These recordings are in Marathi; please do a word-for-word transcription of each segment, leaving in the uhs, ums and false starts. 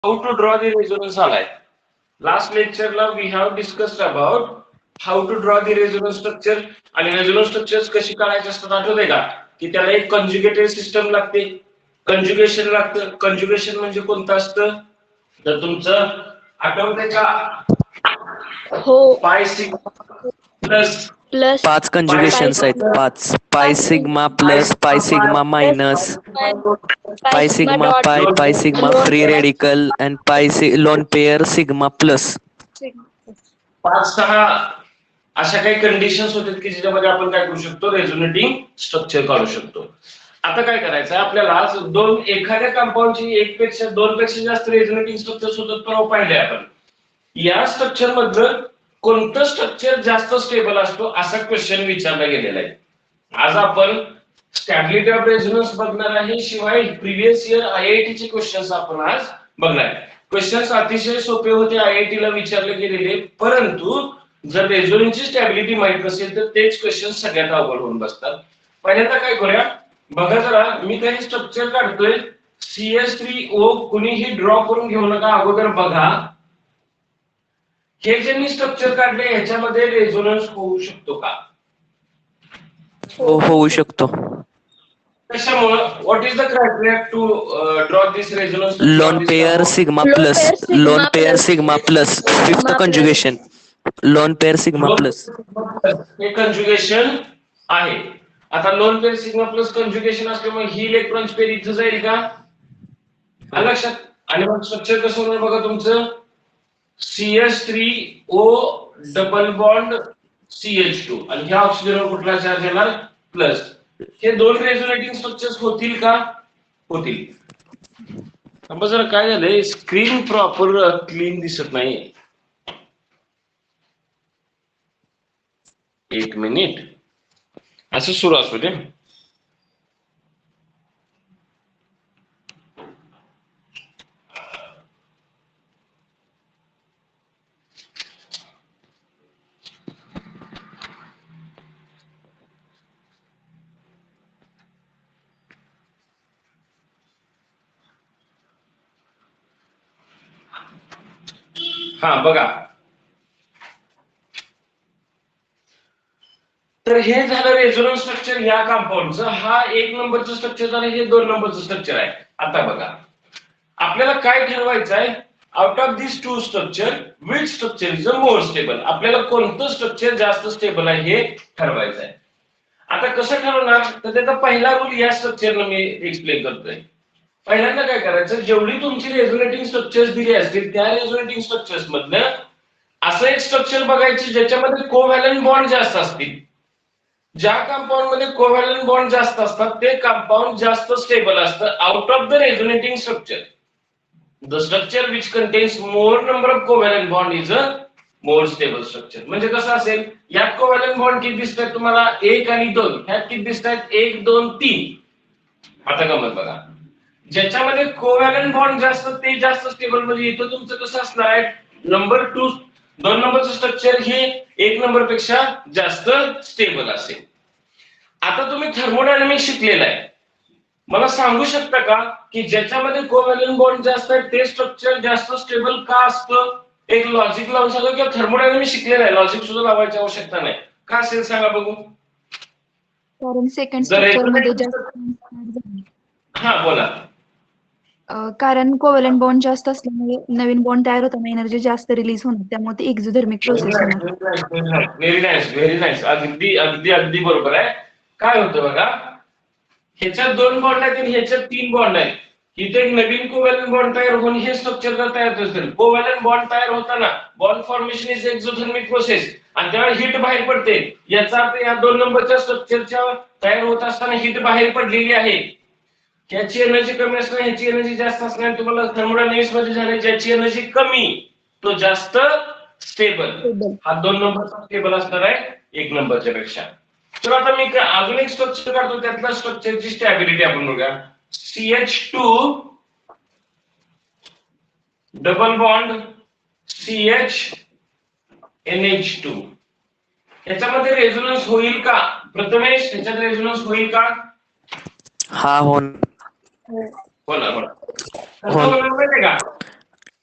how to draw the resonance alike. Last lecture la we have discussed about how to draw the resonance structure आणि resonance structures कशी काढायची असतात आठवतंय का की त्याला एक conjugated system लागते conjugation लागतं conjugation म्हणजे कोणतं असतं तर तुमचं आठवतंय का हो पाय सिग्मा प्लस प्लस पाच कंजुगेशन्स आहेत पाच pi sigma plus pi sigma minus pi sigma pi pi sigma free radical and pi lone pair sigma plus पाच सहा अशा काही कंडिशन्स होतात की ज्याच्यामध्ये आपण काय करू शकतो रेझोनेटिंग स्ट्रक्चर काढू शकतो. आता काय करायचं आपल्याला दोन एखाद्या कंपाऊंडची एक पेक्षा दोन पेक्षा जास्त रेझोनेटिंग स्ट्रक्चर्स होतात परवा पाहिले आपण. या स्ट्रक्चर मधलं कोणतं स्ट्रक्चर जास्त स्टेबल असतो असा क्वेश्चन विचारला गेलेला आहे. आज आपण स्टॅबिलिटी ऑफ रेझोनन्स बघणार आहे शिवाय प्रिव्हियस इयर आयआयटी चे क्वेश्चन्स आपण आज बघणार आहे. क्वेश्चन्स अतिशय सोपे होते आयआयटी ला विचारले गेलेले परंतु जर रेझोनन्सची स्टॅबिलिटी माहित नसेल तर तेच क्वेश्चन सगळ्यात अवघड होऊन बसतात. पहिल्यांदा काय करूया बघा जरा मी काही स्ट्रक्चर काढतोय सी एस थ्री ओ कुणीही ड्रॉ करून घेऊ नका अगोदर बघा हे जे मी स्ट्रक्चर काढले ह्याच्यामध्ये रेझोनन्स होऊ शकतो का हो होऊ शकतो. कशामुळे what is the criteria to draw this resonance lone pair sigma plus lone pair sigma plus fifth conjugation lone pair sigma plus हे कंजुगेशन आहे. आता lone pair sigma plus conjugation असल्यामुळे ही इलेक्ट्रॉन्स पेअर इथं जाईल का आलं लक्षात आणि मग स्ट्रक्चर कसं होणार बघा तुमचं C S three O double bond C H two आणि ह्या ऑक्सिजनवर कुठला चार्ज येणार प्लस. हे दोन रेझोनेटिंग स्ट्रक्चर्स होतील का होतील. आता जरा काय झालंय स्क्रीन प्रॉपर क्लीन दिसत नाही एक मिनिट असं सुरू असू दे. हा बघा तर हे झालं रेझोनन्स स्ट्रक्चर या कंपाऊंडचं. हा एक नंबरचं स्ट्रक्चर झालं हे दोन नंबरचं स्ट्रक्चर आहे. आता बघा आपल्याला काय ठरवायचं आहे out of this two structure which structure is a more stable. आपल्याला कोणतं स्ट्रक्चर जास्त स्टेबल आहे हे ठरवायचं आहे. आता कसं ठरवणार तर त्याचा पहिला रूल या स्ट्रक्चरला मी एक्सप्लेन करतोय. पहिल्यांदा काय करायचं जेवढी तुमची रेझोनेटिंग स्ट्रक्चर्स दिली असतील त्या रेझोनेटिंग स्ट्रक्चर्स मधलं असं एक स्ट्रक्चर बघायचे ज्याच्यामध्ये कोव्हॅलंट बॉन्ड जास्त असतील. ज्या कंपाऊंड मध्ये कोव्हॅलंट बॉन्ड जास्त असतात ते कंपाऊंड जास्त स्टेबल असतं out of the resonating structure. The structure which contains more number of covalent bond is a more stable structure. म्हणजे कसं असेल यात कोव्हॅलंट बॉन्ड किती दिसतात तुम्हाला एक आणि दोन ह्यात किती दिसतात एक दोन तीन. आता गमत बघा ज्याच्यामध्ये कोव्हॅलंट बॉन्ड जास्त ते जास्त स्टेबल म्हणजे इथं तुमचं कसं असणार आहे नंबर टू दोन नंबरचं स्ट्रक्चर हे एक नंबर पेक्षा जास्त स्टेबल असेल. आता तुम्ही थर्मोडायनामिक्स शिकलेला आहे मला सांगू शकता का की ज्याच्यामध्ये कोव्हॅलंट बॉन्ड जास्त आहे ते स्ट्रक्चर जास्त स्टेबल का असतं. एक लॉजिक लावून सांगा किंवा थर्मोडायनामिक्स शिकलेला आहे लॉजिक सुद्धा लावायची आवश्यकता नाही का असेल सांगा बघू. कारण सेकंड स्ट्रक्चर मध्ये जास्त हा बोला. कारण कोव्हॅलंट बॉन्ड जास्त असल्यामुळे नवीन बॉन्ड तयार होताना एनर्जी जास्त रिलीज होणार त्यामुळे ते एक्झोथर्मिक प्रोसेस होणार. व्हेरी नाईस व्हेरी नाईस अगदी अगदी अगदी बरोबर आहे. काय होतं बघा ह्याच्यात दोन बॉन्ड आहेत आणि ह्याच्यात तीन बॉन्ड आहेत. इथे एक नवीन कोव्हॅलंट बॉन्ड तयार होऊन हे स्ट्रक्चर जर तयार होत असेल कोव्हॅलंट बॉन्ड तयार होताना bond formation is exothermic process आणि त्यावेळी हिट बाहेर पडते. याचा अर्थ या दोन नंबरच्या स्ट्रक्चरच्या तयार होत असताना हिट बाहेर पडलेली आहे. ह्याची एनर्जी कमी असणार ह्याची एनर्जी जास्त असणार. तुम्हाला थर्मोडायनामिक्स मध्ये झाले ज्याची एनर्जी कमी तो जास्त स्टेबल. हा दोन नंबरचा स्टेबल असणार आहे एक नंबरच्या पेक्षा. तर आता मी अजून एक स्ट्रक्चर काढतो त्यातल्या स्ट्रक्चरची स्टॅबिलिटी आपण बघूया. C H two double bond C H N H two याच्यामध्ये रेझोनन्स होईल का प्रथमेश त्याच्यात रेझोनन्स होईल का हा हो हो ना हो ना का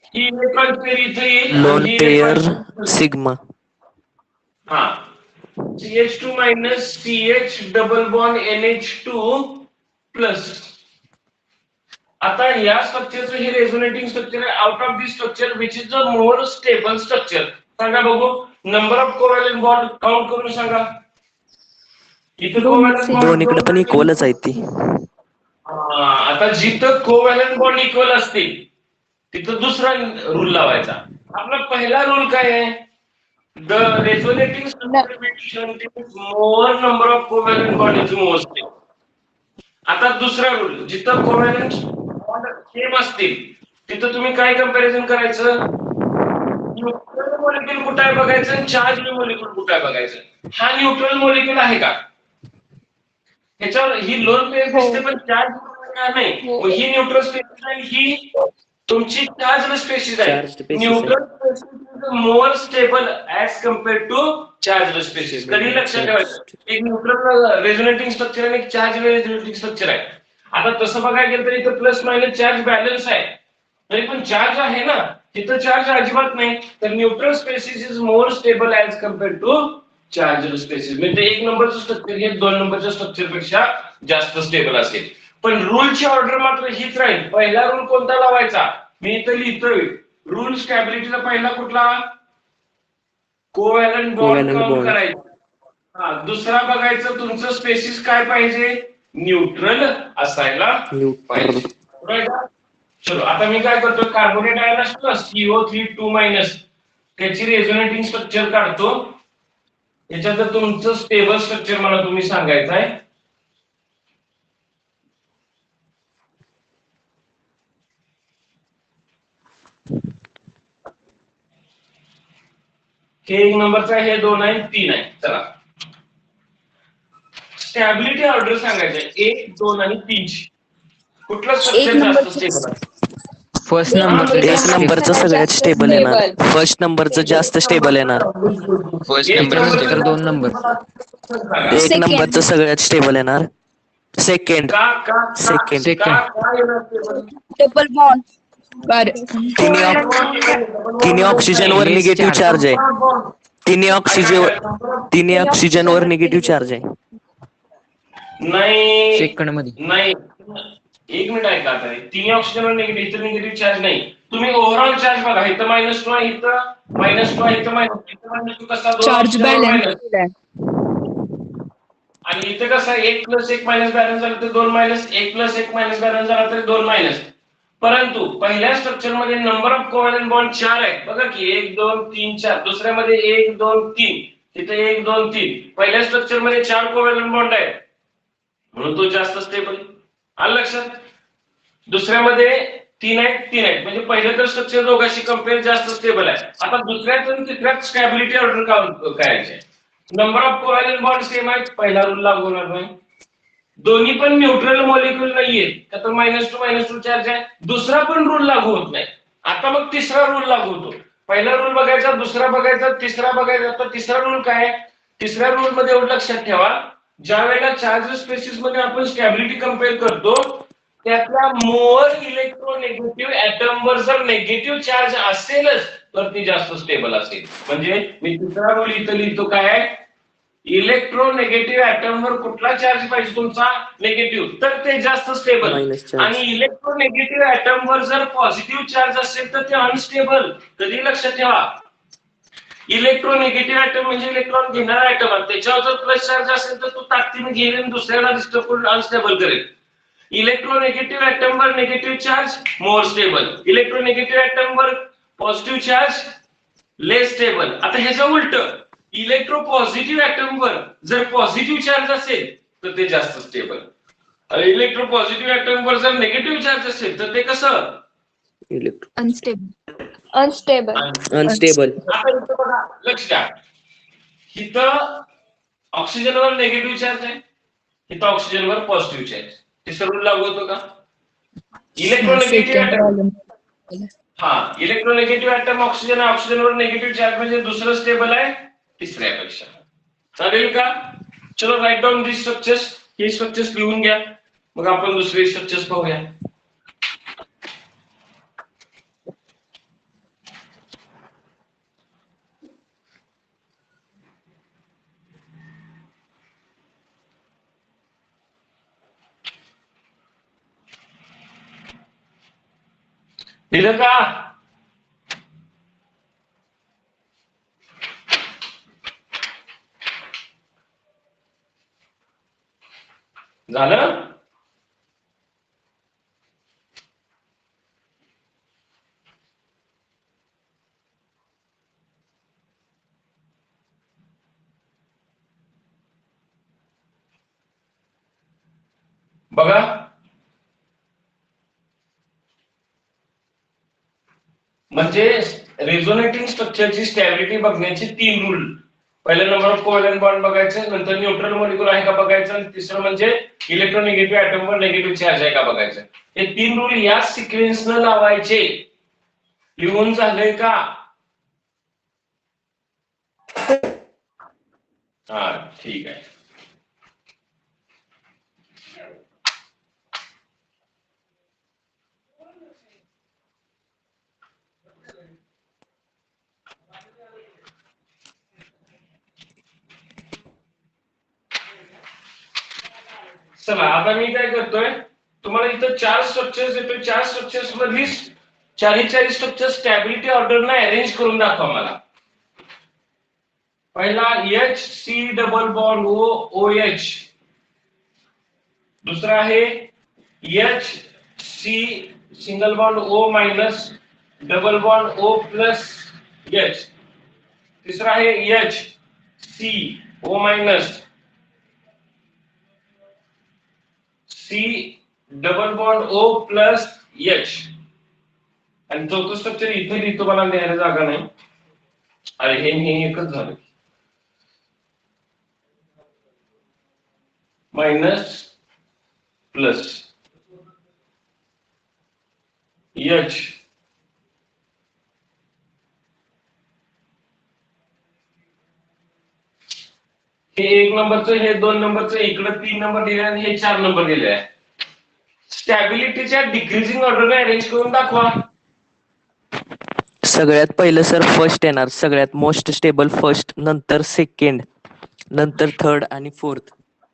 ही इलेक्ट्रॉन पेअर इथे येईल लोन आणि ही पेयर इलेक्ट्रॉन सिग्मा. हा C H two minus C H double bond N H two plus. आता या स्ट्रक्चरचं हे रेझोनेटिंग स्ट्रक्चर आहे. Out of this structure which is the more stable structure. सांगा बघू number of covalent bond count करून सांगा. इथे दोन कोव्हॅलेंट same. दोन्हीकडे पण इक्वलच आहे ती. आता जिथं कोव्हॅलेंट बॉन्ड इक्वल असतील तिथं दुसरा रूल लावायचा. आपला पहिला रूल काय आहे? The resonating structure more number of covalent bond is more stable. आता दुसरा रूल जिथं कोव्हॅलेंट बॉन्ड सेम असतील तिथं तुम्ही काय कंपॅरिझन करायचं? न्यूट्रल मॉलिक्यूल कुठं आहे बघायचं आणि चार्ज मॉलिक्यूल कुठं आहे बघायचं. हा न्यूट्रल मॉलिक्यूल आहे का? ह्याच्यावर ही लोन पेअर दिसते पण चार्ज का नाही? मग ही न्यूट्रल स्पेसिस आहे, ही तुमची चार्ज स्पेसिस आहे. Charged species neutral species is more stable as compare to charge species. कधी लक्षात ठेवायचं एक न्यूट्रल रेझोनेटिंग स्ट्रक्चर आणि एक चार्ज रेझोनेटिंग स्ट्रक्चर आहे. आता तसं बघायला गेलं तर इथं प्लस मायनस चार्ज बॅलन्स आहे तरी पण चार्ज आहे ना, तिथं चार्ज अजिबात नाही. तर neutral species is more stable as compare to charge species. म्हणजे एक नंबरचं स्ट्रक्चर हे दोन नंबरच्या स्ट्रक्चर पेक्षा जास्त स्टेबल असेल. पण रूलची ऑर्डर मात्र हीच राहील. पहिला रूल कोणता लावायचा? मी इथं लिहितोय रूल स्टॅबिलिटीचा पहिला कुठला? Covalent bond Covalent count bond. करायचा. हा दुसरा बघायचं तुमचं स्पेसिस काय पाहिजे? न्यूट्रल असायला न्यूट्रल. पाहिजे. चलो आता मी काय करतो कार्बोनेट आयन असतो सीओ थ्री टू मायनस त्याची रेझोनेटिंग स्ट्रक्चर काढतो. याच्यात तुमचं स्टेबल स्ट्रक्चर मला तुम्ही सांगायचं आहे. हे एक नंबरचा आहे, हे दोन आहे, तीन आहे. चला स्टॅबिलिटी ऑर्डर सांगायचं एक दोन आणि तीन. कुठलं स्ट्रक्चर जास्त स्टेबल आहे? फर्स्ट एक नंबर नंबर- एक नंबरचं सगळ्यात स्टेबल येणार. फर्स्ट नंबरचं जास्त स्टेबल येणार. फर्स्ट एक नंबर नंबरचं नंतर दोन नंबर. एक Second. नंबरचं सगळ्यात स्टेबल येणार. सेकंड का का Second. का- का का येणार stable? Double bond. तिन्ही ऑक- तिन्ही ऑक्सिजन वर निगेटिव्ह चार्ज आहे. तिन्ही ऑक्सिजन तिन्ही ऑक्सिजन वर निगेटिव्ह चार्ज आहे. नाही सेकंड मध्ये नाही एक मिनिट ऐका आता तिन्ही ऑक्सिजनवर निगेटिव्ह इथं निगेटिव्ह चार्ज नाही. तुम्ही ओव्हरऑल चार्ज बघा इथं मायनस टू आहे, इथं मायनस टू आहे, इथं मायनस इथं मायनस टू कसा दोन चार्ज oxygen वर बॅलन्स minus. आणि इथे कसं आहे एक प्लस एक मायनस बॅलन्स झाला तर दोन मायनस, एक प्लस एक मायनस बॅलन्स झाला तर दोन मायनस. परंतु पहिल्या स्ट्रक्चर मध्ये नंबर ऑफ कोव्हॅलंट बॉन्ड चार आहेत बघा की एक दोन तीन चार. दुसऱ्यामध्ये एक दोन तीन, तिथे एक दोन तीन. पहिल्या स्ट्रक्चर मध्ये चार कोव्हॅलंट बॉन्ड आहेत म्हणून तो जास्त स्टेबल. आलं लक्षात? दुसऱ्यामध्ये तीन आहेत तीन आहेत म्हणजे पहिलं तर स्ट्रक्चर दोघांशी कम्पेअर जास्त स्टेबल आहे. आता दुसऱ्यात आणि तिसऱ्यात स्टॅबिलिटी ऑर्डर काउंट करायचे. Number of covalent bond same आहेत, पहिला रूल लागू होणार नाही. दोन्ही पण न्यूट्रल मॉलिक्यूल नाहीये का तर minus two minus two charge आहे. दुसरा पण रूल लागू होत नाही. आता मग तिसरा रूल लागू होतो. पहिला रूल बघायचा, दुसरा बघायचा, तिसरा बघायचा. तर तिसरा रूल काय आहे? तिसऱ्या रूल मध्ये एवढं लक्षात ठेवा ज्या वेळेला चार्ज स्पेसिस मध्ये आपण स्टॅबिलिटी कम्पेअर करतो त्यातल्या मोर इलेक्ट्रोनेगेटिव्ह ऍटम वर जर निगेटिव्ह चार्ज असेलच तर ती जास्त स्टेबल असेल. म्हणजे मी तिसरा रूल इथं लिहितो काय आहे? इलेक्ट्रोनेगेटिव्ह ऍटम वर कुठला चार्ज पाहिजे तुमचा? निगेटिव्ह, तर ते जास्त स्टेबल. Minus charge. आणि इलेक्ट्रोनेगेटिव्ह ऍटम वर जर पॉझिटिव्ह चार्ज असेल तर ते अनस्टेबल. कधी लक्षात ठेवा इलेक्ट्रोनेगेटिव्ह ऍटम म्हणजे इलेक्ट्रॉन घेणारा ऍटम आहे. त्याच्यावर जर प्लस चार्ज असेल तर तो ताकदीने घेईल आणि दुसऱ्याला डिस्टर्ब करून अनस्टेबल करेल. इलेक्ट्रोनेगेटिव्ह ऍटम वर negative charge more stable, electronegative atom वर पॉझिटिव्ह चार्ज लेस स्टेबल. आता ह्याचं उलट इलेक्ट्रो पॉझिटिव्ह ऍटम वर जर पॉझिटिव्ह चार्ज असेल तर ते जास्त स्टेबल. इलेक्ट्रो पॉझिटिव्ह ऍटम वर जर निगेटिव्ह चार्ज असेल तर ते कसं? अनस्टेबल. अनस्टेबल. अनस्टेबल. आता इथं बघा लक्ष द्या इथं ऑक्सिजनवर निगेटिव्ह चार्ज आहे, इथं ऑक्सिजनवर पॉझिटिव्ह चार्ज. तिसरा रूल लागू होतो का? इलेक्ट्रोनेगेटिव्ह ऍटम हा इलेक्ट्रोनेगेटिव्ह ऍटम ऑक्सिजन ऑक्सिजनवर निगेटिव्ह चार्ज म्हणजे दुसरं स्टेबल आहे तिसऱ्यापेक्षा. चालेल का? चलो राईट डाऊन दिस स्ट्रक्चर्स. ही स्ट्रक्चर्स लिहून घ्या मग आपण दुसरे स्ट्रक्चर्स पाहूया. दिलं का? झालं? बघा म्हणजे रेझोनेटिंग स्ट्रक्चरची स्टॅबिलिटी बघण्याचे तीन रूल. पहिला नंबर ऑफ कोव्हॅलंट बॉन्ड बघायचं, नंतर न्यूट्रल मॉलिक्युल आहे का बघायचं, आणि तिसरं म्हणजे इलेक्ट्रोनिगेटिव्ह ऍटमवर निगेटिव्ह चार्ज आहे का बघायचं. हे तीन रूल या सिक्वेन्सनं लावायचे. लिहून झालंय का? हा ठीक आहे. चला आता मी काय करतोय, तुम्हाला इथं चार स्ट्रक्चर्स येतोय. चार स्ट्रक्चर्स मधली चारही चारही स्ट्रक्चर स्टॅबिलिटी ऑर्डरला अरेंज करून दाखवा मला. पहिला H C double bond O O H. दुसरा आहे H C single bond O minus double bond O plus H. तिसरा आहे H C O minus C double bond O plus H. आणि चौथं स्ट्रक्चर इथे लिहितो, मला लिहायला जागा नाही. अरे हे हे एकच झालं. मायनस प्लस एच हे एक नंबरचं, हे दोन नंबरचं, इकडे तीन नंबर दिले आणि हे चार नंबर दिले आहे. स्टॅबिलिटीच्या डिक्रीजिंग ऑर्डरने अरेंज करून दाखवा. सगळ्यात पहिलं सर फर्स्ट येणार, सगळ्यात मोस्ट स्टेबल फर्स्ट, नंतर सेकंड, नंतर थर्ड आणि फोर्थ.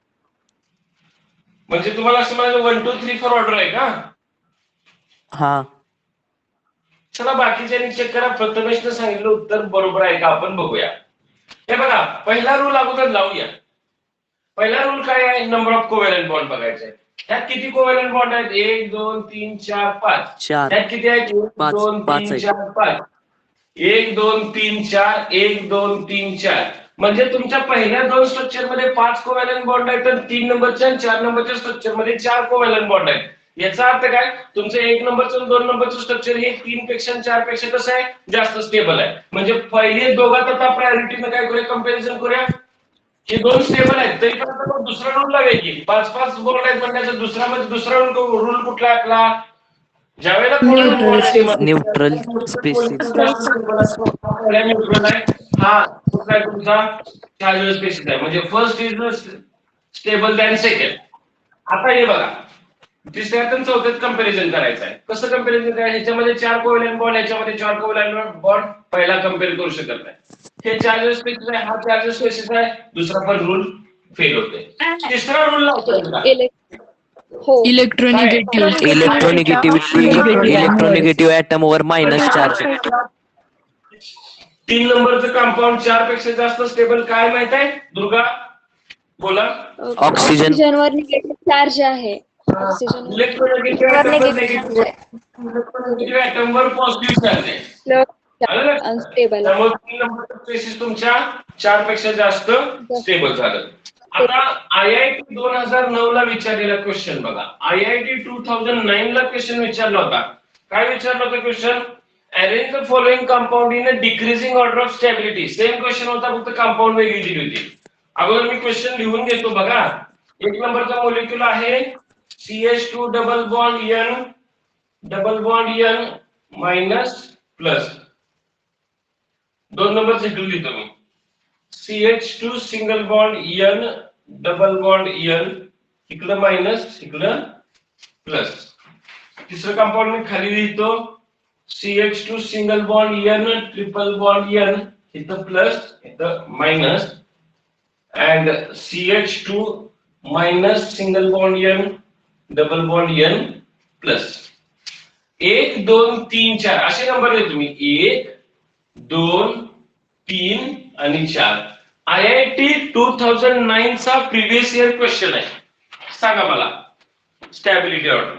म्हणजे तुम्हाला असं म्हणायचं one two three four order आहे का? हा. चला बाकीच्यांनी चेक करा. प्रथमेशने सांगितलं उत्तर बरोबर आहे का आपण बघूया. हे बघा पहिला रूल अगोदर लावूया. पहिला रूल काय आहे? नंबर ऑफ कोव्हॅलंट बॉन्ड बघायचे. त्यात किती कोव्हॅलंट बॉन्ड आहेत? एक दोन तीन चार पाच. चार. त्यात किती आहेत? एक पाच. दोन पाच तीन आहेत. चार पाच. एक दोन तीन चार, एक दोन तीन चार. म्हणजे तुमच्या पहिल्या दोन स्ट्रक्चर मध्ये पाच कोव्हॅलंट बॉन्ड आहेत, तर तीन नंबरच्या आणि चार नंबरच्या स्ट्रक्चर मध्ये चार कोव्हॅलंट बॉन्ड आहेत. याचा अर्थ काय? तुमचं एक नंबरचं आणि दोन नंबरचं स्ट्रक्चर हे तीन पेक्षा चार पेक्षा कसं आहे? जास्त स्टेबल आहे. म्हणजे पहिले दोघात आता प्रायोरिटीने काय करूया? कंपॅरिझन करूया. हे दोन स्टेबल आहेत, तरी पण आता दुसरा रूल लावायची. पाच पाच बोर्ड आहेत म्हणण्याचा दुसरा म्हणजे दुसरा रूल कुठला आहे आपला? ज्यावेळेला न्यूट्रल स्पेसिस. न्यूट्रल आहे हा कुठला आहे तुमचा? चार्ज स्पेसिस आहे. म्हणजे first is stable than second. आता हे बघा तिसऱ्यात आणि चौथ्यात कंपॅरिझन करायचं आहे. कसं कंपॅरिझन करायचं? ह्याच्यामध्ये चार कोव्हॅलंट बॉन्ड, ह्याच्यामध्ये चार कोव्हॅलंट बॉन्ड, पहिला कम्पेअर करू शकत नाही. हे चार्ज स्पेसिस आहे, हा चार्ज स्पेसिस आहे, दुसरा पण रूल फेल होतोय. तिसरा रूल लावतोय इलेक्ट्रोनिगेटिव्ह इलेक्ट्रोनिगेटिव्हिटी, इलेक्ट्रोनिगेटिव्ह ऍटम वर मायनस चार्ज. तीन नंबरचं कंपाऊंड चार पेक्षा जास्त स्टेबल काय माहित आहे दुर्गा? बोला. ऑक्सिजन. ऑक्सिजनवर निगेटिव्ह चार्ज आहे. ऑक्सिजन इलेक्ट्रोनिगेटिव्ह ऍटमवर पॉझिटिव्ह चार्ज आहे. अनस्टेबल. त्यामुळे तीन नंबरचं स्पेसिस तुमच्या चार पेक्षा जास्त स्टेबल झालं. आता आय आय टी दोन हजार नऊ ला विचारलेला क्वेश्चन बघा. I I T two thousand nine ला क्वेश्चन विचारला होता. काय विचारला होता question? Arrange the following compound in a decreasing order of stability. Same question होता, फक्त कंपाऊंड वेगळी दिली होती. अगोदर मी क्वेश्चन लिहून घेतो बघा. एक नंबरचा मॉलिक्युल आहे C H two double bond N double bond N minus plus. दोन नंबर लिहून घेतो मी. C H two single bond N double bond N, इकडं मायनस इकडं प्लस. तिसरं कंपाऊंड मी खाली लिहितो C H two single bond N triple bond N, इथं प्लस इथं minus, and C H two minus single bond N double bond N plus. एक दोन तीन चार असे नंबर आहे तुम्ही एक दोन तीन आणि चार. I I T two thousand nine चा प्रिव्हियस इयर क्वेश्चन आहे. सांगा मला stability order.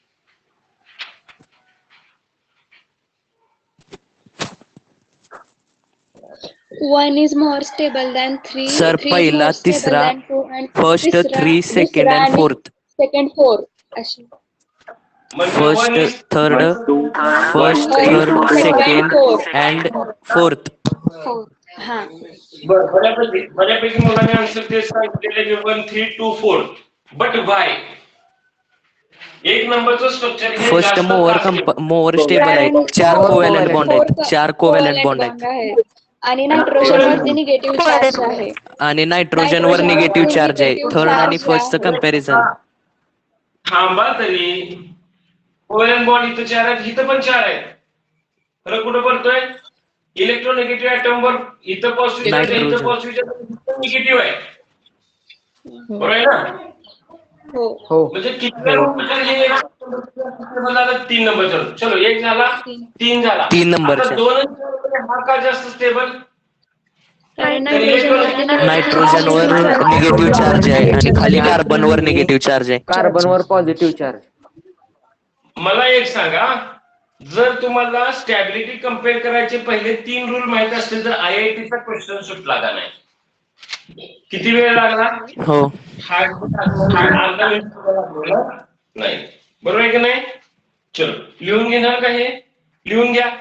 One is more stable than three. Sir, three is पहिला, more stable तिसरा, than two and first, तिसरा, three, second दुसरा and आणि fourth. second four अशी. म्हणजे one First, is- third, first, First, third, second, second fourth. and fourth. Four. हा. बरं, बऱ्यापैकी बऱ्यापैकी मुलांनी आन्सर ते सांगितलेले की one three two four. But why एक नंबरचं स्ट्रक्चर हे फर्स्ट जास्त मोअर का मोअर स्टेबल आहे. चार कोव्हॅलंट बॉन्ड आहेत. चार कोव्हॅलंट बॉन्ड आहेत. आहे आणि नायट्रोजन वरती निगेटिव्ह चार्ज आहे. आणि नायट्रोजन वर निगेटिव्ह चार्ज आहे. Negative थर्ड आणि charge फर्स्टचं आहे. कम्पॅरिझन. थांबा तरी कोव्हॅलंट बॉन्ड इथं चार आहेत, इथं पण चार आहेत. फरक कुठं पडतोय? इलेक्ट्रोनेगेटिव्ह ॲटम वर इथं पॉझिटिव्ह आहे, इथं Nitrogen. पॉझिटिव्ह निगेटिव्ह आहे. बरोबर आहे ना? हो. हो. म्हणजे किती नंबर हे झालं? तीन नंबरचा. चलो एक झाला, तीन झाला. तीन नंबरचा. आता दोन आणि चार मध्ये हा का जास्त स्टेबल? कारण नायट्रोजन वरती नायट्रोजन वर निगेटिव्ह चार्ज आहे आणि खाली कार्बन वर निगेटिव्ह चार्ज आहे. कार्बन वर पॉझिटिव्ह चार्ज. मला एक सांगा, जर तुम्हाला स्टॅबिलिटी कम्पेअर करायचे पहिले तीन रूल माहित असतील तर आय आय टीचा क्वेश्चन सुटला का नाही? किती वेळ लागला? हो. हा अर्धा मिनिट लागला नाही. बरोबर आहे की नाही? चलो लिहून घेणार का हे? लिहून घ्या,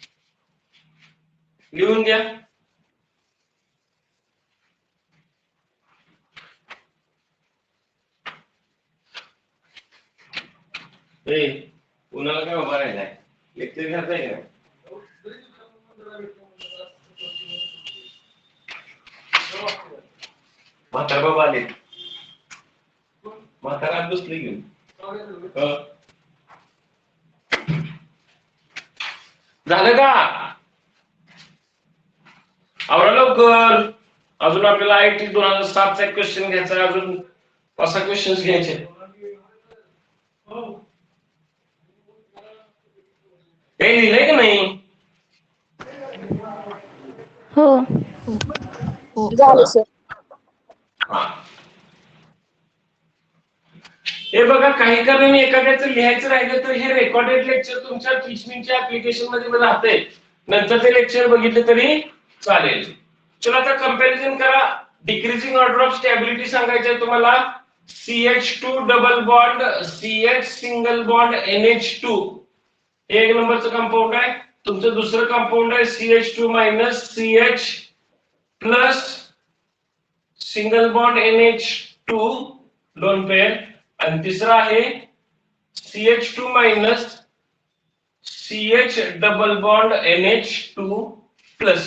लिहून घ्या. ए कुणाला काय उभा राहिलाय? लेक्चर घ्यायचंय का? म्हातार बाबा आले. म्हातारा बसले घेऊन. झालं का? आवरा लवकर. अजून आपल्याला आय टी दोन हजार सातचा क्वेश्चन घ्यायचा, अजून पाच सहा क्वेश्चन घ्यायचे. काही लिहिलंय का नाही? हो. झालं सर. हे बघा, काही कारणाने एखाद्याचं लिहायचं राहिलं तर हे रेकॉर्डेड लेक्चर तुमच्या टीचिंगच्या ऍप्लिकेशन मध्ये राहते. नंतर ते लेक्चर बघितले तरी चालेल. चला आता कंपॅरिझन करा. डिक्रीजिंग ऑर्डर ऑफ स्टॅबिलिटी सांगायचंय तुम्हाला. C H two double bond C H single bond N H two हे एक नंबरचं कंपाऊंड आहे. तुमचं दुसरं कंपाऊंड आहे C H two minus C H plus single bond N H two दोन पेअर. आणि तिसरा आहे C H two minus C H double bond N H two plus.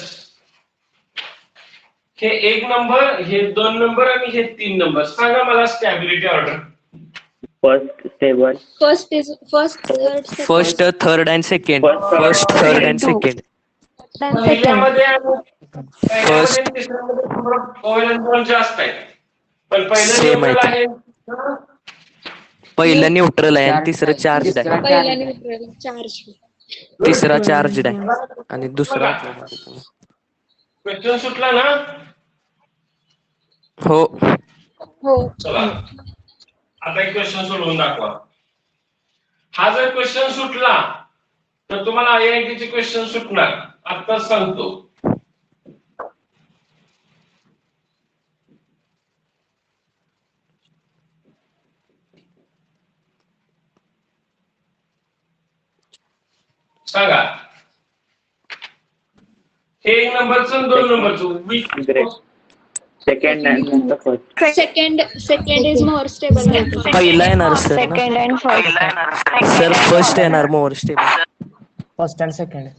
हे एक नंबर, हे दोन नंबर आणि हे तीन नंबर. सांगा मला stability order. First stable. First is first third first, third and second. First, third and second. पहिल्यामध्ये आणि पहिल्यामध्ये आणि तिसऱ्यामध्ये कोव्हॅलंट बॉन्ड जास्त आहे. पण पहिलं Same न्यूट्रल आहे. आहे. पहिलं न्यूट्रल आहे आणि तिसरं चार्ज आहे. पहिल्या न्यूट्रल चार्ज. तिसरा चार्ज आहे आणि दुसरा क्वेश्चन सुटला ना? हो. हो. चला आता एक क्वेश्चन सोडवून दाखवा. हा जर क्वेश्चन सुटला तर तुम्हाला आय आय टी चे क्वेश्चन सुटणार. आता सांगतो. सांगा हे एक नंबरचं दोन नंबरचं. Great. Second and then the first. Second second is more stable than पहिला येणार सर ना? सर फर्स्ट येणार more stable. First and second.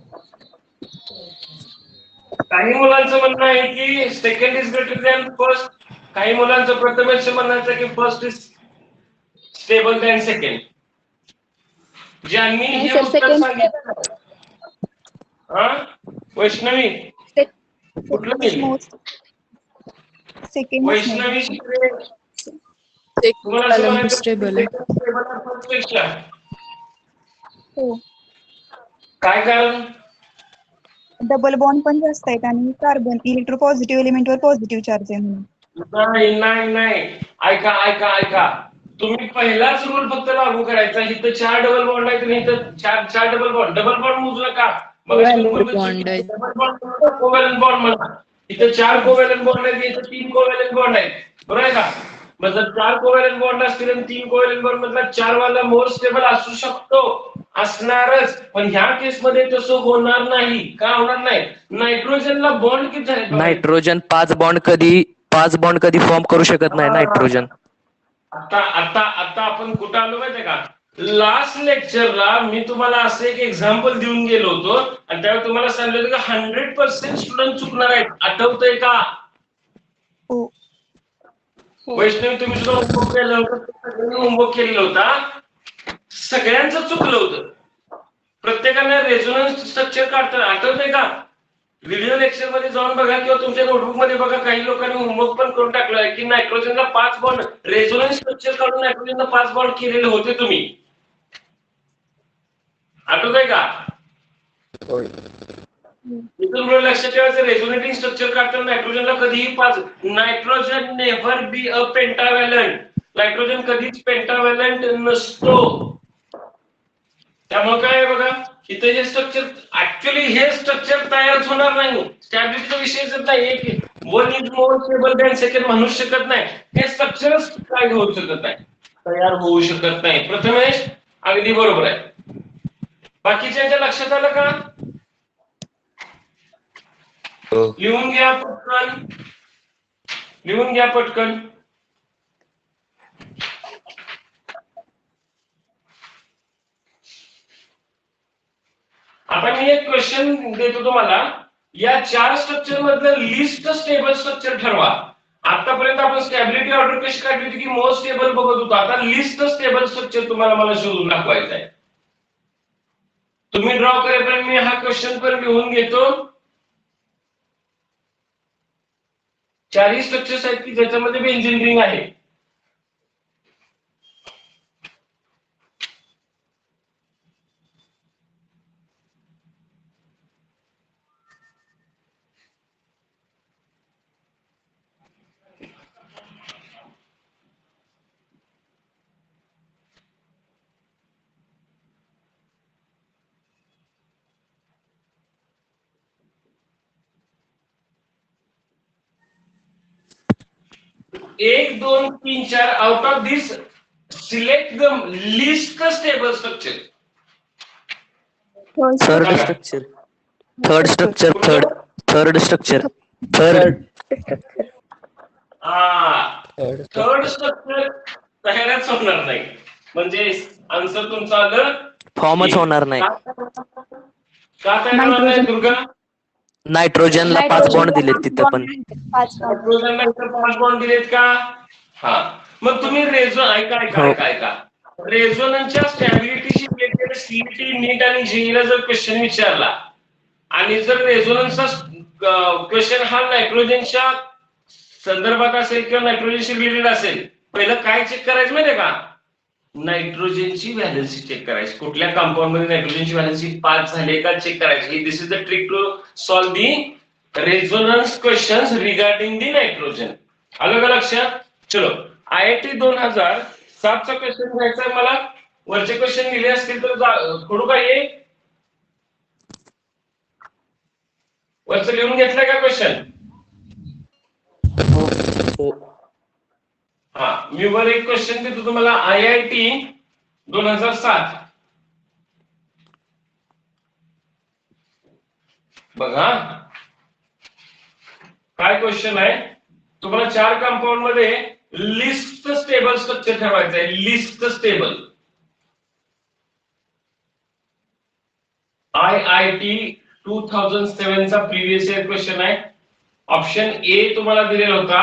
काही मुलांचं म्हणणं आहे की second is greater than first. काही मुलांचं प्रथमेश म्हणायचं की first is stable than second. ज्यांनी हे सर, उत्तर second सांगितलं हा वैष्णवी कुठलं गेली? सेकंड वैष्णवी शिकले. तुम्हाला असं म्हणायचं की second stable आहे first पेक्षा. हो. काय कारण? डबल बॉन्ड पण जास्त आहेत आणि कार्बन इलेक्ट्रोपॉझिटिव्ह एलिमेंटवर पॉझिटिव्ह चार्ज आहे म्हणून. नाही नाही नाही ऐका ऐका ऐका तुम्ही पहिलाच रूल फक्त लागू करायचा. इथं चार डबल बॉन्ड आहेत आणि इथं चार चार डबल बॉन्ड डबल बॉन्ड मोजू नका. मग कोव्हॅलंट बॉन्ड म्हणा. इथं चार कोव्हॅलंट बॉन्ड आहेत, इथं तीन कोव्हॅलंट बॉन्ड आहेत. बरोबर आहे का? मग जर चार कोव्हॅलंट बॉन्ड असतील आणि तीन कोव्हॅलंट बॉन्ड मधला चार वाला मोर स्टेबल असू शकतो, असणारच. पण ह्या केसमध्ये तसं होणार नाही. का होणार नाही? नायट्रोजनला बॉन्ड किती आहेत? नायट्रोजन पाच बॉन्ड कधी पाच बॉन्ड कधी फॉर्म करू शकत नाही नायट्रोजन. आता आता आता आपण कुठं आलो माहितीये का? लास्ट लेक्चरला मी तुम्हाला असं एक एक्झाम्पल देऊन गेलो होतो आणि त्यावेळी तुम्हाला सांगितलं होतं की हंड्रेड पर्सेंट स्टुडंट चुकणार आहेत. आठवतंय का? हो. वैष्णवी तुम्ही सुद्धा होमवर्क केलं होतं, होमवर्क केलेला होता. सगळ्यांचं चुकलं होतं. प्रत्येकाने रेझोनन्स स्ट्रक्चर काढताना आठवतंय का? व्हिडिओ लेक्चर मध्ये जाऊन बघा किंवा तुमच्या नोटबुक मध्ये बघा. काही लोकांनी होमवर्क पण करून टाकलं आहे की नायट्रोजनला पाच बॉन्ड रेझोनन्स स्ट्रक्चर काढून नायट्रोजनला पाच बॉन्ड केलेले होते तुम्ही. आठवतंय का? इथून लक्षात ठेवायचं रेझोनेटिंग स्ट्रक्चर काढताना नायट्रोजनला कधीही पाच. Nitrogen never be a pentavalent. Nitrogen कधीच पेंटाव्हॅलंट नसतो. त्यामुळे काय आहे बघा, इथे हे स्ट्रक्चर ऍक्च्युअली हे स्ट्रक्चर तयारच होणार नाही. स्टॅबिलिटीचा विषयच नाही. एक one is more stable than second म्हणू शकत नाही. हे स्ट्रक्चरच काय होऊ शकत नाही, तयार होऊ शकत नाही. प्रथमेश अगदी बरोबर आहे. बाकीच्या लक्षात आलं का? लिहून घ्या पटकन, लिहून घ्या पटकन. आता मी एक क्वेश्चन देतो तुम्हाला. या चार स्ट्रक्चर मधलं लिस्ट स्टेबल स्ट्रक्चर ठरवा. आतापर्यंत आपण स्टॅबिलिटी ऑर्डर कशी काढली होती की मोस्ट स्टेबल बघत होतो. आता लिस्ट स्टेबल स्ट्रक्चर तुम्हाला मला शोधून दाखवायचं आहे. तुम्ही ड्रॉ करेपर्यंत मी हा क्वेश्चन पण लिहून घेतो. चारही स्ट्रक्चर्स आहेत की ज्याच्यामध्ये बेंझिन रिंग आहे. एक दोन तीन चार out of this select the least stable structure. Third structure third structure third third structure third हा थर्ड स्ट्रक्चर तयारच होणार नाही. म्हणजे आन्सर तुमचा आलं फॉर्मच होणार नाही. का तयार होणार नाही दुर्गा? नायट्रोजनला पाच बॉन्ड दिलेत तिथं पण. नायट्रोजनला इतर पाच बॉन्ड दिलेत का? हा. मग तुम्ही रेझो ऐका ऐका ऐका ऐका रेझोनन्सच्या स्टॅबिलिटीशी रिलेटेड सीईटी नीट आणि जेईला जर क्वेश्चन विचारला आणि जर रेझोनन्सचा क्वेश्चन हा नायट्रोजनच्या संदर्भात असेल किंवा नायट्रोजनशी रिलेटेड असेल, पहिलं काय चेक करायचं माहितीये का? नायट्रोजनची व्हॅलन्सी चेक करायची. कुठल्या कंपाऊंड मध्ये नायट्रोजनची व्हॅलन्सी पाच झाले का चेक करायची. This is the trick to solve the resonance questions regarding the nitrogen. आलं का लक्षात? चलो आयआयटी दोन हजार सातचा क्वेश्चन घ्यायचा आहे मला. वरचे क्वेश्चन दिले असतील तर थोडं काय ये वरचं लिहून घेतलंय का क्वेश्चन? हा मी वर एक क्वेश्चन देतो तुम्हाला. आयआयटी दोन हजार सात बघा काय क्वेश्चन आहे. तुम्हाला चार कंपाऊंड मध्ये लिस्ट स्टेबल स्ट्रक्चर ठरवायचं आहे. Least stable I I T two thousand seven चा प्रिव्हियस इयर क्वेश्चन आहे. ऑप्शन ए तुम्हाला दिलेला होता.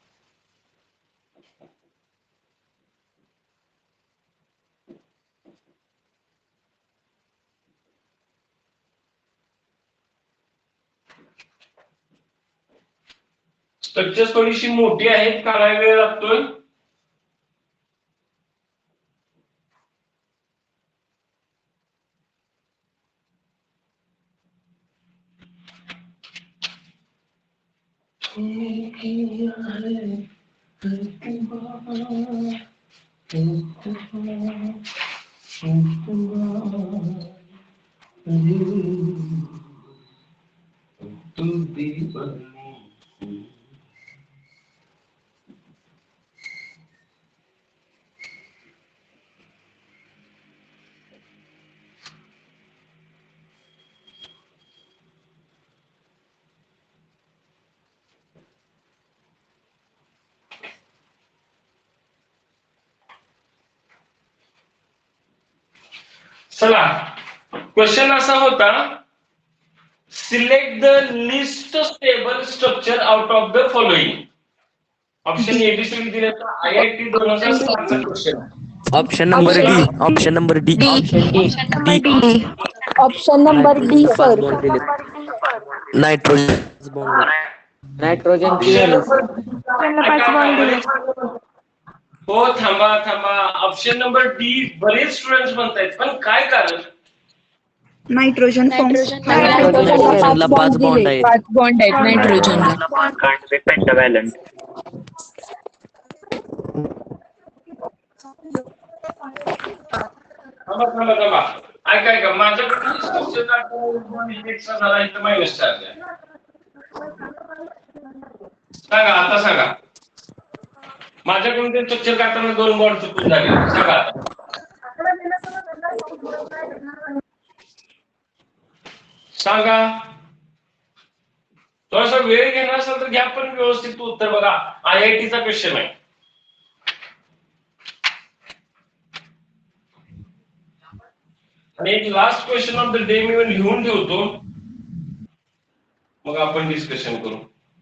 स्ट्रक्चर थोडीशी मोठी आहेत, काढायला वेळ लागतोय. चला, क्वेश्चन असा होता, select the least stable structure out of the following. Option A B C D दिलेला आय आय टी दोन हजार सात चा क्वेश्चन. Option number D. Option number D. Option D. Option number D sir. Nitrogen bond. Nitrogen पाच बॉन्ड दिले. हो, थांबा थांबा. ऑप्शन नंबर डी बरेच स्टुडंट्स म्हणतायत, पण काय कारण? नायट्रोजन नायट्रोजनला पाच बॉन्ड आहेत. पाच बॉन्ड आहेत नायट्रोजनला. can't be pentavalent. थांबा थांबा थांबा. ऐका ऐका, माझं स्ट्रक्चर झाला इथं मायनस चार्ज आहे. सांगा आता, सांगा माझ्याकडून ते स्ट्रक्चर काढताना दोन बॉन्ड चुकून झाले. सांगा आता. सांगा. थोडासा वेळ घेणार असेल तर घ्या, पण व्यवस्थित उत्तर बघा. आय आय टी चा क्वेश्चन आहे. आणि एक last question of the day मी लिहून ठेवतो, मग आपण डिस्कशन करू.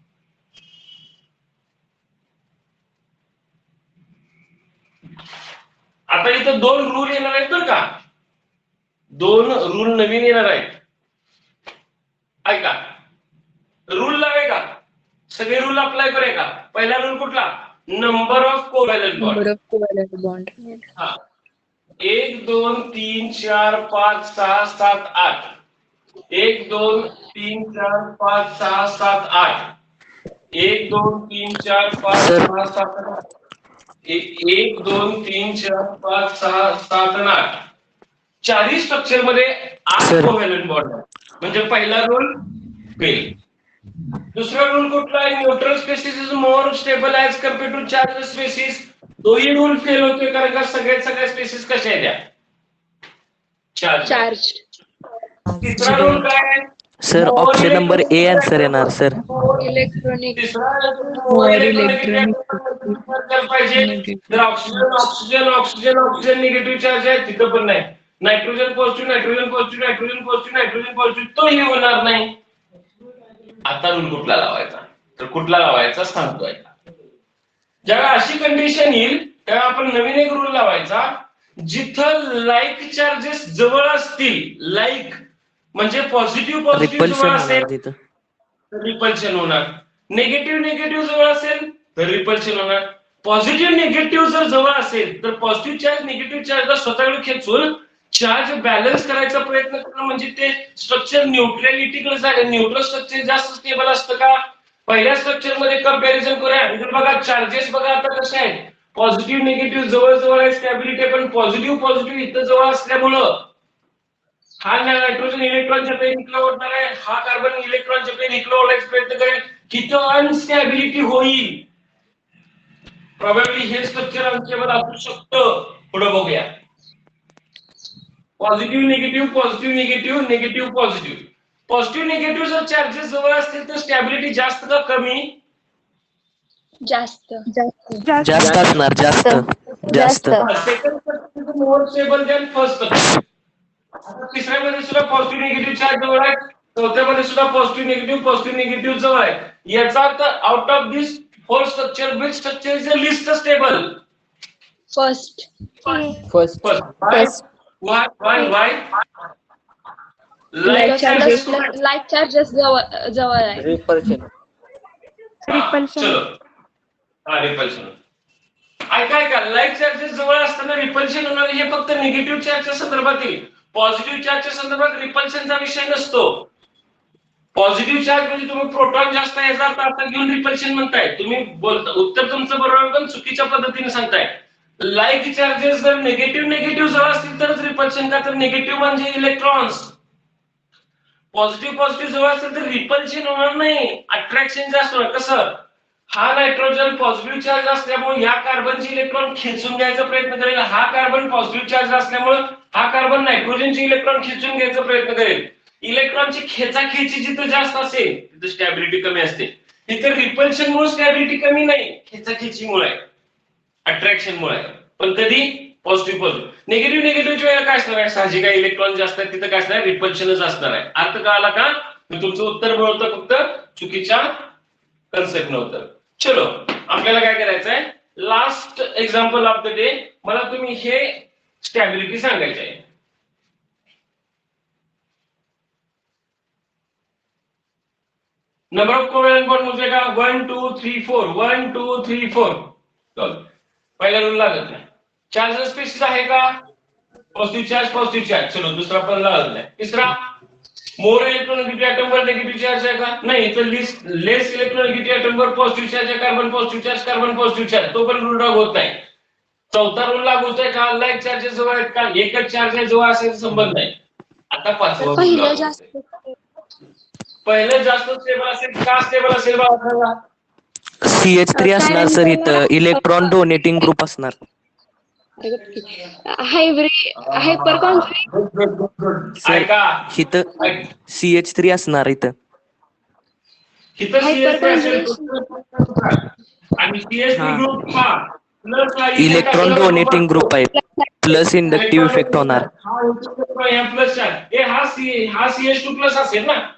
आता इथं दोन रूल येणार आहेत बरं का, दोन रूल नवीन येणार आहेत. ऐका, रूल लावे का? सगळे रूल अप्लाय करूया का? पहिला रूल कुठला? Number of covalent bond. Number of covalent bond. हा, एक दोन तीन चार पाच सहा सात आठ. एक दोन तीन चार पाच सहा सात आठ. एक दोन तीन चार पाच सहा सात आठ. एक दोन तीन चार पाच सहा सात आठ. चारही स्ट्रक्चर मध्ये आठ कोव्हॅलंट बॉन्ड आहे. म्हणजे पहिला रूल फेल. दुसरा रूल कुठला आहे? Neutral species is more stable as compare to charge species. तोही रूल फेल होतोय, कारण का सगळ्यात सगळ्या स्पेसिस कशा आहेत त्या? चार्ज. चार्ज. तिसरा रूल काय आहे? Sir option number A answer येणार सर. इलेक्ट्रॉनिक. तिसरा More electronic. पाहिजे. तर oxygen oxygen oxygen oxygen negative charge आहे, तिथं पण नाही. Nitrogen positive nitrogen positive nitrogen positive nitrogen positive, तोही होणार नाही. आता रूल कुठला लावायचा? तर कुठला लावायचा सांगतोय. जेव्हा अशी कंडिशन येईल तेव्हा आपण नवीन एक रूल लावायचा, जिथं लाईक चार्जेस जवळ असतील, लाईक म्हणजे पॉझिटिव्ह पॉझिटिव्ह जवळ असेल तिथं तर रिपल्शन होणार. निगेटिव्ह निगेटिव्ह जवळ असेल तर रिपल्शन होणार. पॉझिटिव्ह निगेटिव्ह जर जवळ असेल तर पॉझिटिव्ह चार्ज निगेटिव्ह चार्जला स्वतःकडे खेचून चार्ज बॅलन्स करायचा प्रयत्न करणं, म्हणजे ते स्ट्रक्चर न्यूट्रॅलिटीकडे जायला. न्यूट्रल स्ट्रक्चर जास्त स्टेबल असतं का? पहिल्या स्ट्रक्चर मध्ये कंपॅरिझन करूया. इथे बघा चार्जेस बघा आता कसे आहेत, पॉझिटिव्ह निगेटिव्ह जवळ जवळ आहे स्टॅबिलिटी, पण पॉझिटिव्ह पॉझिटिव्ह इथं जवळ असल्यामुळं हा नायट्रोजन इलेक्ट्रॉनच्या पेन इकडे ओढणार आहे, हा कार्बन इलेक्ट्रॉनच्या पेन इकडे ओढायचा प्रयत्न करेल, किती अनस्टॅबिलिटी होईल. प्रॉबॅबिली हे स्ट्रक्चर अनस्टेबल असू शकतं. पुढे बघूया. Positive negative positive negative negative positive. Positive negative जर चार्जेस जवळ असतील तर स्टॅबिलिटी जास्त का कमी? जास्त. जास्त असणार. जास्त जास्त. Second structure more stable than first structure. तिसऱ्यामध्ये सुद्धा पॉझिटिव्ह निगेटिव्ह चार्ज जवळ आहे, चौथ्यामध्ये सुद्धा पॉझिटिव्ह निगेटिव्ह पॉझिटिव्ह निगेटिव्ह जवळ आहे. याचा अर्थ out of this four structure which structure is the least stable? First. First. First. Why? Why? Why? Like charges like charges जवळ जवळ आहे. रिपल्शन. चलो. हा, रिपल्शन. ऐका ऐका, लाईक चार्जेस जवळ असताना रिपल्शन होणार हे फक्त निगेटिव्ह चार्जच्या संदर्भात येईल. पॉझिटिव्ह चार्जच्या संदर्भात रिपल्शनचा विषय नसतो. पॉझिटिव्ह चार्ज म्हणजे तुम्ही प्रोटॉन जास्त आहे याचा अर्थ आता घेऊन रिपल्शन म्हणताय. तुम्ही बोलता उत्तर तुमचं बरोबर पण चुकीच्या पद्धतीने सांगताय. लाईक चार्जेस जर निगेटिव्ह निगेटिव्ह जर असतील तरच रिपल्शन, का तर निगेटिव्ह म्हणजे इलेक्ट्रॉन्स. पॉझिटिव्ह पॉझिटिव्ह जवळ असेल तर रिपल्शन होणार नाही, अट्रॅक्शन जास्त होणार. कसं, हा नायट्रोजन पॉझिटिव्ह चार्ज असल्यामुळे या कार्बनचे इलेक्ट्रॉन खेचून घ्यायचा प्रयत्न करेल. हा कार्बन पॉझिटिव्ह चार्ज असल्यामुळे हा कार्बन नायट्रोजनचे इलेक्ट्रॉन खेचून घ्यायचा प्रयत्न करेल. इलेक्ट्रॉनची खेचाखेची जिथे जास्त असेल तिथे स्टॅबिलिटी कमी असते. इथे रिपल्शन मुळे स्टॅबिलिटी कमी नाही, खेचाखेचीमुळे आहे, अट्रॅक्शनमुळे आहे. पण कधी पॉझिटिव्ह पॉझिटिव्ह. निगेटिव्ह निगेटिव्हच्या वेळेला काय असणार आहे, साहजिक आहे, इलेक्ट्रॉन जास्त आहे तिथं काय असणार, रिपल्शनच असणार आहे. अर्थ कळाला का? तुमचं उत्तर मिळवतं फक्त चुकीच्या कन्सेप्ट नव्हतं. चलो, आपल्याला काय करायचं आहे, last example of the day. मला तुम्ही हे स्टॅबिलिटी सांगायचं आहे. नंबर ऑफ कोव्हॅलेंट बॉन्ड म्हणजे का, one two three four one two three four. पहिला रूल लागत नाही. चार्ज स्पेसिस आहे का, पॉझिटिव्ह चार्ज पॉझिटिव्ह चार्ज. चलो, दुसरा पण लागत नाही. तिसरा, मोर इलेक्ट्रॉनिक ऍटम वर निगेटिव्ह चार्ज आहे का, नाही. तर लिस्ट लेस इलेक्ट्रॉनिक ऍटम वर पॉझिटिव्ह चार्ज आहे, carbon positive charge carbon positive charge, तो पण रूल लागू होत नाही. चौथा रूल लागू होतोय का, लाईक चार्जेस जवळ आहेत का, एकच चार्ज आहे जवळ असेल संबंध नाही. आता पाचवा rule पहिलं लागू जास्त होतोय. पहिलं जास्त स्टेबल असेल, का स्टेबल असेल बाबा सांगा. सी एच थ्री असणार सर इथं, इलेक्ट्रॉन डोनेटिंग ग्रुप असणार. हायब्रिड हायपर कॉन्फ्लिक्ट ऐका, इथं सी एच थ्री असणार इथं. इथं हायपर सीएच असेल आणि सीएच हा. ग्रुप हा प्लस इलेक्ट्रॉन डोनेटिंग ग्रुप आहे, प्लस इंडक्टिव्ह इफेक्ट होणार. हा प्लस चार्ज, हा सी हा सीएच टू प्लस असेल ना.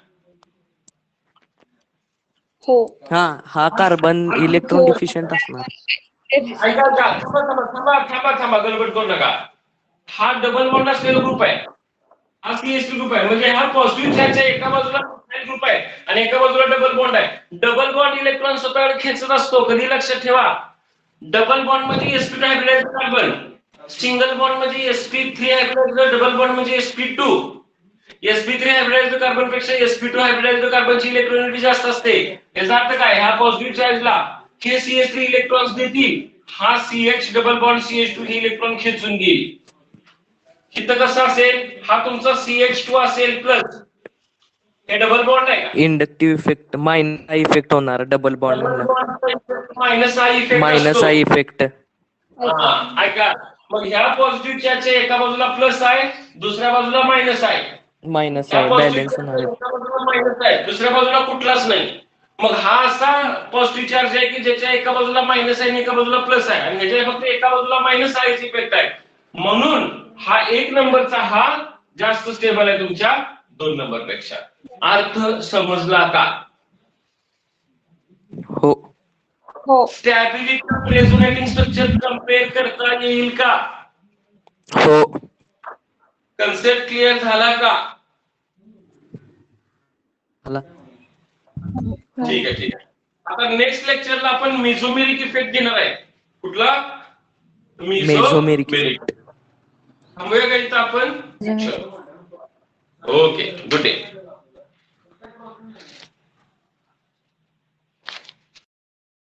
हो. हा हा कार्बन इलेक्ट्रॉन डिफिशियंट असणार. ऐका का, थांबा थांबा थांबा थांबा थांबा गडबड करू नका. हा डबल बॉन्ड असलेला ग्रुप आहे, हा सीएच टू ग्रुप आहे. म्हणजे हा पॉझिटिव्ह चार्जच्या एका बाजूला ग्रुप आहे आणि एका बाजूला डबल बॉन्ड आहे. डबल बॉन्ड इलेक्ट्रॉन स्वतःकडे खेचत असतो. कधी लक्षात ठेवा, डबल बॉन्ड मध्ये SP hybridize carbon, single bond मध्ये SP three hybridize, double bond म्हणजे SP two. SP three hybridize carbon पेक्षा एसपी टू हायब्रिडाइज कार्बनची इलेक्ट्रॉनिटी जास्त असते. याचा अर्थ काय, हा पॉझिटिव्ह चार्जला हे सीएच थ्री इलेक्ट्रॉन्स देतील, हा CH double bond CH two हे इलेक्ट्रॉन खेचून घेईल. इथं कसं असेल, हा तुमचा सीएच टू असेल प्लस हे डबल बॉन्ड आहे का, इंडक्टिव्ह इफेक्ट मायनस इफेक्ट होणार डबल बॉन्ड म्हणलं, minus I effect minus I effect. ऐका, मग ह्या पॉझिटिव्ह चार्जच्या एका बाजूला प्लस आहे, दुसऱ्या बाजूला मायनस आहे. मायनस आहे, बॅलन्स होणार. मायनस आहे, दुसऱ्या बाजूला कुठलाच नाही. मग हा असा पॉझिटिव्ह चार्ज आहे की ज्याच्या एका बाजूला मायनस आहे आणि एका बाजूला प्लस आहे, आणि ह्याच्या फक्त एका बाजूला मायनस आयच इफेक्ट आहे. म्हणून हा एक नंबरचा हा जास्त स्टेबल आहे तुमच्या दोन नंबर पेक्षा. अर्थ समजला का? हो. हो. स्टॅबिलिटी रेझोनेटिंग स्ट्रक्चर कम्पेअर करता येईल का? हो. कन्सेप्ट क्लिअर झाला का? मला ठीक आहे ठीक आहे. आता नेक्स्ट लेक्चरला आपण मेसोमेरिक इफेक्ट घेणार आहे. कुठला? Mesomeric effect. थांबूया का इथं आपण? Okay, good day.